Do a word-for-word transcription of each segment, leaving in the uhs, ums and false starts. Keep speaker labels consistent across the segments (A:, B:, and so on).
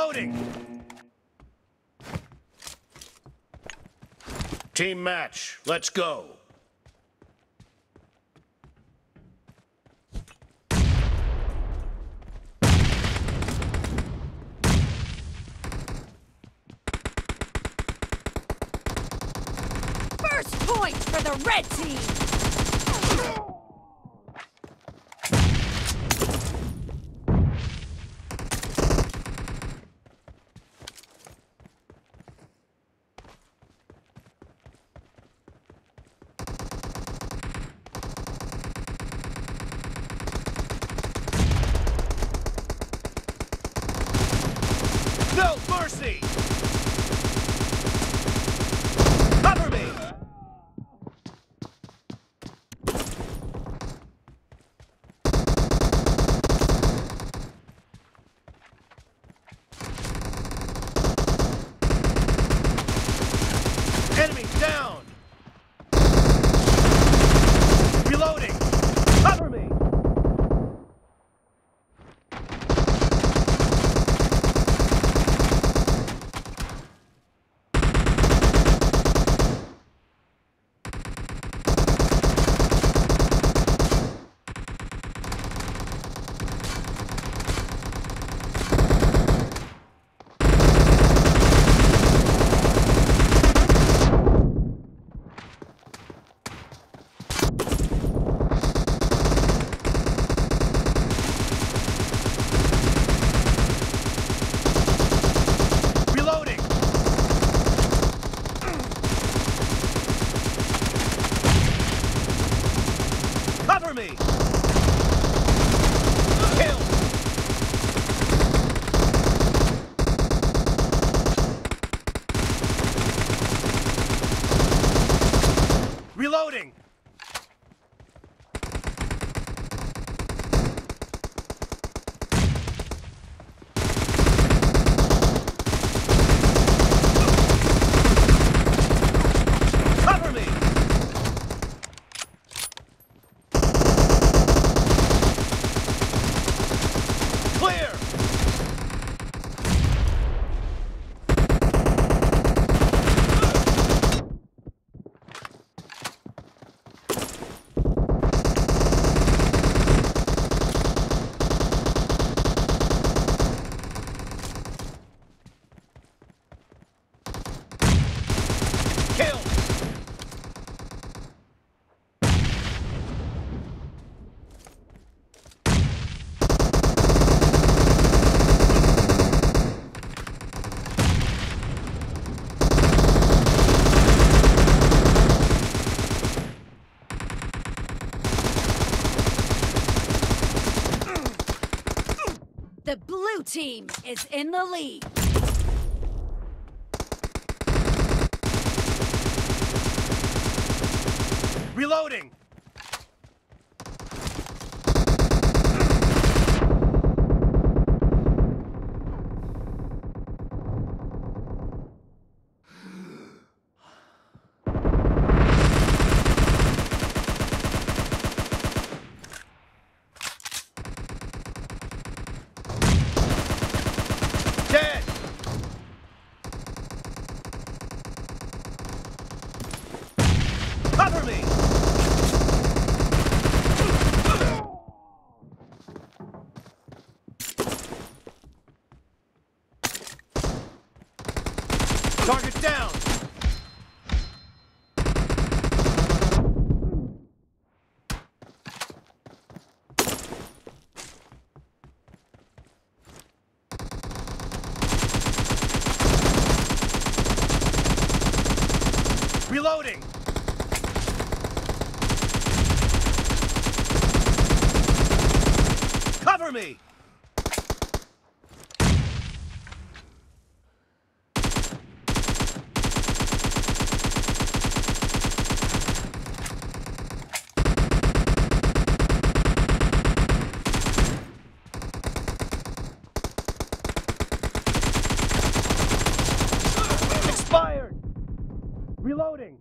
A: Reloading! Team match, let's go.
B: First point for the red team!
A: No mercy! Cover me! Enemy down! Reloading! Cover me! Reloading! Cover me! Kill! Reloading! Cover me! Clear! Kill!
B: The blue team is in the lead.
A: Reloading! Dead! Cover me! Target down! Reloading! Cover me! Expired! Reloading!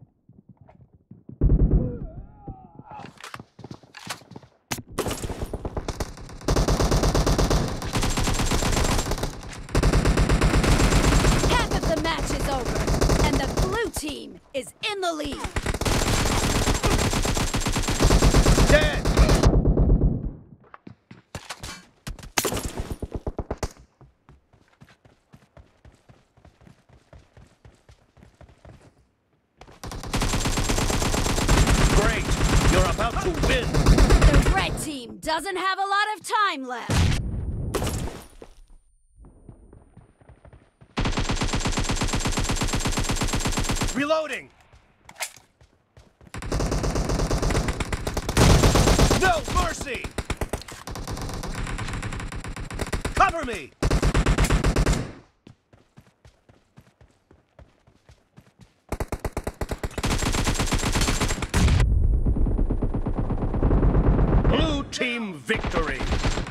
B: team.
A: Dead! Great! You're about to win!
B: The red team doesn't have a lot of time left.
A: Reloading! No mercy! Cover me! Blue team victory!